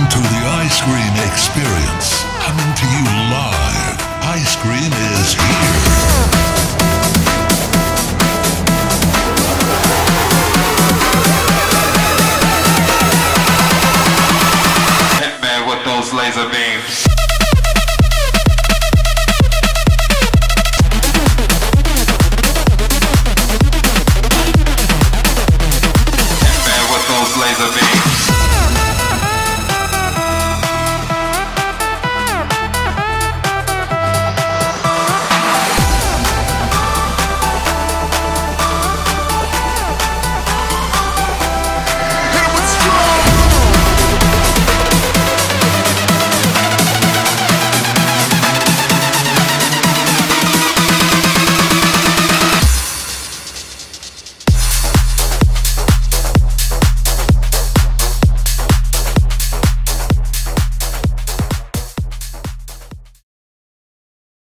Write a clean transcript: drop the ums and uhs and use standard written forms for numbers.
to the Ice Cream Experience. Coming to you live. Ice Cream is here.